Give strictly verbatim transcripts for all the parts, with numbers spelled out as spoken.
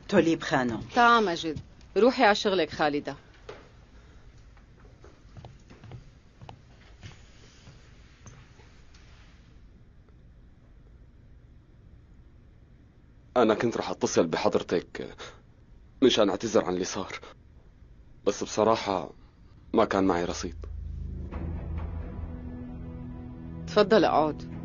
توليب خانم. تعال مجد، روحي على شغلك خالدة. أنا كنت رح أتصل بحضرتك مشان أعتذر عن اللي صار، بس بصراحة ما كان معي رصيد. تفضل اقعد.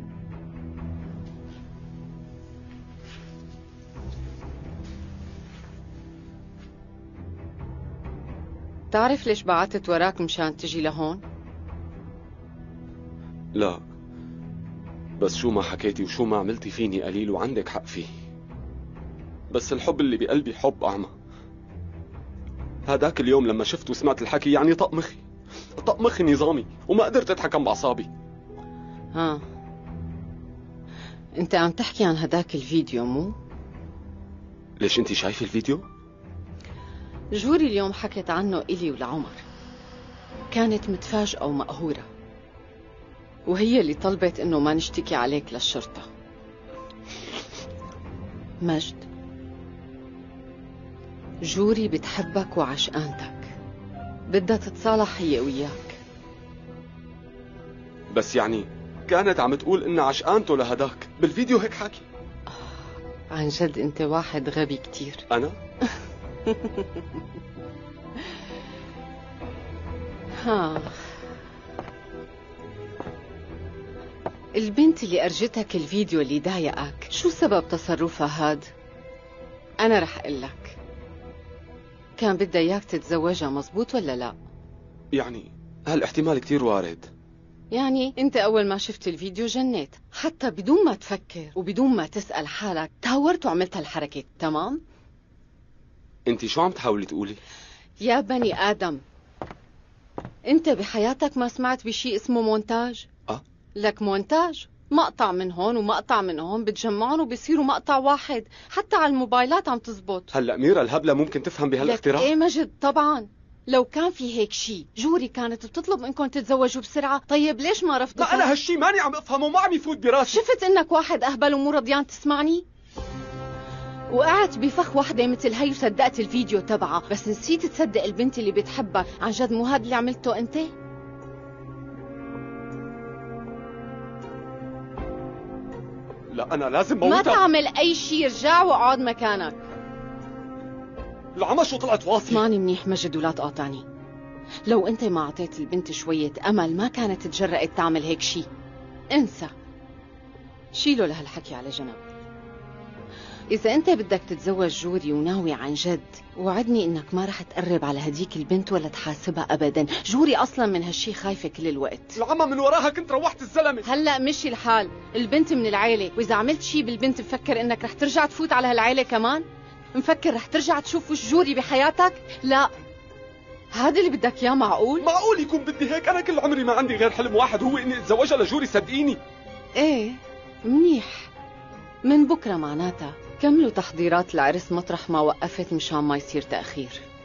تعرف ليش بعتت وراك مشان تجي لهون؟ لا، بس شو ما حكيتي وشو ما عملتي فيني قليل وعندك حق فيه، بس الحب اللي بقلبي حب أعمى. هداك اليوم لما شفت وسمعت الحكي يعني طق مخي طق مخي نظامي وما قدرت أتحكم بأعصابي. ها، انت عم تحكي عن هداك الفيديو مو؟ ليش انتي شايفة الفيديو؟ جوري اليوم حكت عنه إلي ولعمر، كانت متفاجئة ومقهورة، وهي اللي طلبت انه ما نشتكي عليك للشرطة. مجد، جوري بتحبك وعشقانتك، بدها تتصالح هي وياك. بس يعني كانت عم تقول إن عشقانته لهداك بالفيديو هيك حكي. عن جد انت واحد غبي كتير. أنا؟ ها، البنت اللي أرجتك الفيديو اللي ضايقك شو سبب تصرفها هاد؟ أنا رح أقول لك. كان بدها إياك تتزوجها، مزبوط ولا لا؟ يعني هالاحتمال كتير وارد. يعني أنت أول ما شفت الفيديو جنيت، حتى بدون ما تفكر وبدون ما تسأل حالك تهورت وعملت هالحركة، تمام؟ انتي شو عم تحاولي تقولي؟ يا بني آدم، أنت بحياتك ما سمعت بشيء اسمه مونتاج؟ أه؟ لك مونتاج، مقطع من هون ومقطع من هون بتجمعهم وبصيروا مقطع واحد، حتى على الموبايلات عم تزبط. هلا ميرا الهبلة ممكن تفهم بهالاختراع؟ ايه مجد، طبعا لو كان في هيك شيء جوري كانت بتطلب منكم تتزوجوا بسرعة. طيب ليش ما رفضتها؟ ما أنا هالشي ماني عم أفهمه وما عم يفوت براسي. شفت إنك واحد أهبل ومو رضيان تسمعني؟ وقعت بفخ وحدة مثل هي وصدقت الفيديو تبعها، بس نسيت تصدق البنت اللي بتحبك. عن جد مو هاد اللي عملته أنت؟ لا أنا لازم موتها. ما تعمل أي شيء، رجع واقعد مكانك. العمى شو طلعت واصية؟ اسمعني منيح مجد ولا تقاطعني. لو أنت ما أعطيت البنت شوية أمل ما كانت تجرأت تعمل هيك شيء. انسى، شيله لهالحكي على جنب. إذا أنت بدك تتزوج جوري وناوي عن جد، وعدني إنك ما رح تقرب على هديك البنت ولا تحاسبها أبدا. جوري أصلا من هالشي خايفة كل الوقت. العمى من وراها كنت روحت الزلمة. هلأ مشي الحال، البنت من العيلة، وإذا عملت شي بالبنت مفكر إنك رح ترجع تفوت على هالعيلة كمان؟ مفكر رح ترجع تشوف وش جوري بحياتك؟ لا، هذا اللي بدك إياه معقول؟ معقول يكون بدي هيك؟ أنا كل عمري ما عندي غير حلم واحد، هو إني أتزوجها لجوري، صدقيني. إيه منيح، من بكرة معناتها كملوا تحضيرات العرس مطرح ما وقفت مشان ما يصير تأخير.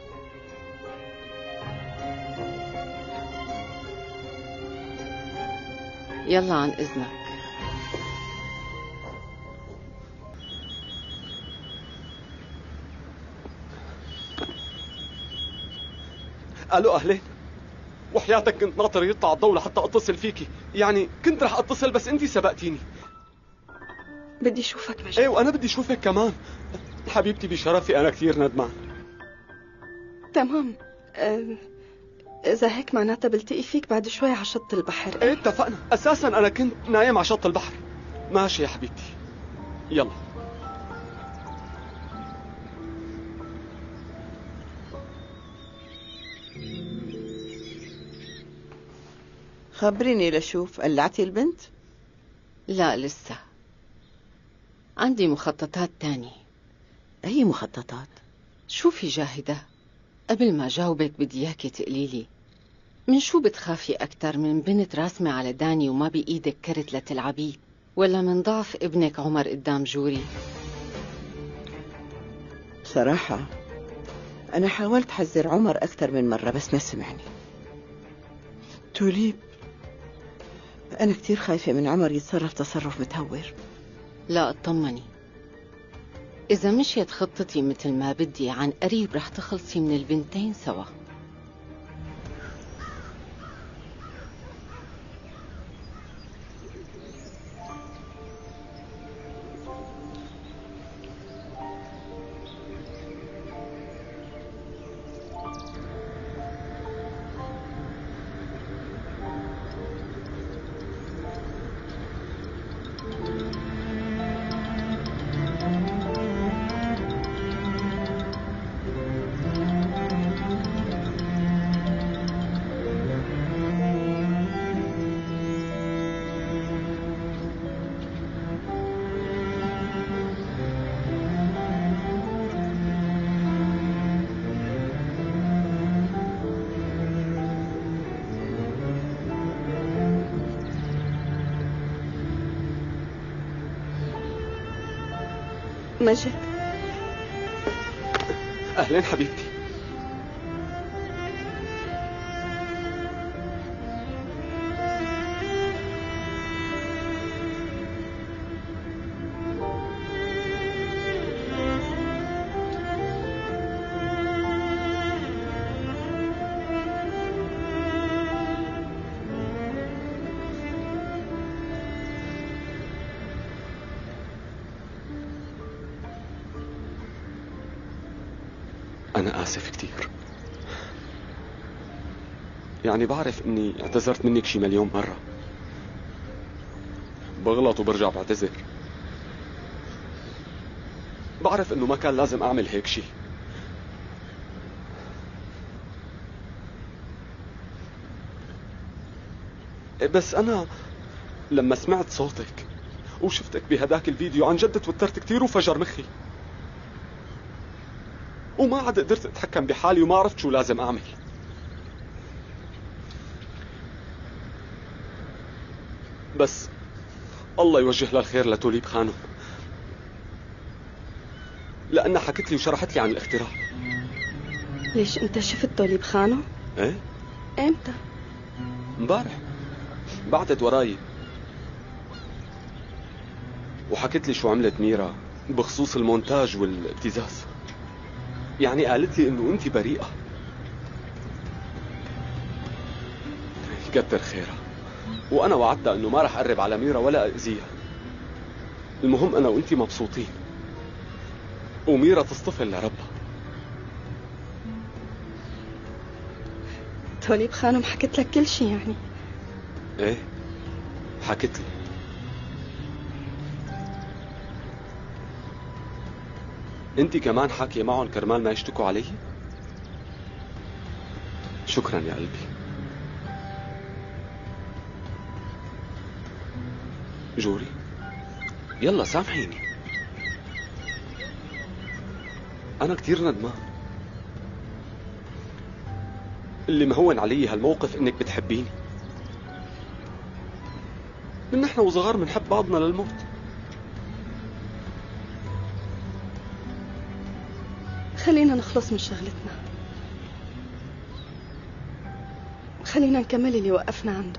يلا عن إذنك. ألو أهلين، وحياتك كنت ناطر يطلع الضوء لحتى أتصل فيكي، يعني كنت رح أتصل بس أنتي سبقتيني. بدي اشوفك مجد. ايه وانا بدي اشوفك كمان حبيبتي، بشرفي، انا كثير ندمان. تمام، أه... اذا هيك معناتها بلتقي فيك بعد شوي على شط البحر. ايه اتفقنا، اساسا انا كنت نايم على شط البحر. ماشي يا حبيبتي، يلا. خبريني لشوف، قلعتي البنت؟ لا لسه، عندي مخططات تانية. أي مخططات؟ شوفي جاهدة، قبل ما جاوبك بدي اياكي تقليلي، من شو بتخافي أكتر، من بنت راسمة على داني وما بإيدك كرت لتلعبيه، ولا من ضعف ابنك عمر قدام جوري؟ بصراحة أنا حاولت حذر عمر أكثر من مرة بس ما سمعني. توليب، أنا كتير خايفة من عمر يتصرف تصرف متهور. لا اطمني، إذا مشيت خطتي مثل ما بدي عن قريب رح تخلصي من البنتين سوا. مجد، أهلين حبيبتي. أنا آسف كتير. يعني بعرف إني اعتذرت منك شي مليون مرة. بغلط وبرجع بعتذر. بعرف إنه ما كان لازم أعمل هيك شي. بس أنا لما سمعت صوتك وشفتك بهداك الفيديو عن جد توترت كتير وفجر مخي، وما عاد قدرت اتحكم بحالي وما عرفت شو لازم اعمل. بس الله يوجه لها الخير لتوليب خانم، لأنها حكت لي وشرحت لي عن الاختراع. ليش انت شفت توليب خانم؟ ايه؟ امتى؟ امبارح بعتت وراي وحكت لي شو عملت ميرا بخصوص المونتاج والابتزاز. يعني قالت لي انه انت بريئة. كتر خيرها. وانا وعدتها انه ما رح اقرب على ميرا ولا اذيها. المهم انا وانت مبسوطين وميرا تصطفل لربها. توليب خانم حكت لك كل شي يعني؟ ايه حكت لي. انت كمان حاكية معهم كرمال ما يشتكوا علي؟ شكرا يا قلبي. جوري يلا سامحيني، انا كتير ندمان. اللي مهون علي هالموقف انك بتحبيني. من نحن وصغار بنحب بعضنا للموت. خلينا نخلص من شغلتنا، خلينا نكمل اللي وقفنا عنده.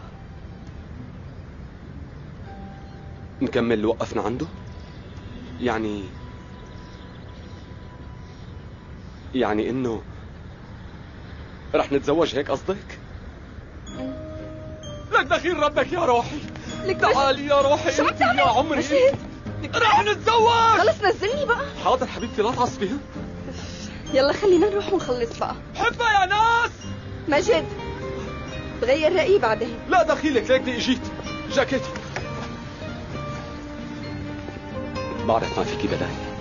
نكمل اللي وقفنا عنده؟ يعني يعني انه رح نتزوج، هيك قصدك؟ لك دخيل ربك يا روحي. لك تعالي يا روحي. شو عم انت يا عمري. مجد رح نتزوج. خلص نزلني بقى. حاضر حبيبتي لا تعصبي. يلا خلينا نروح ونخلص بقى. حبها يا ناس. مجد بغير رأيي بعدين. لا دخيلك ليكني اجيت. جاكيتي. بعرف ما فيكي بداية.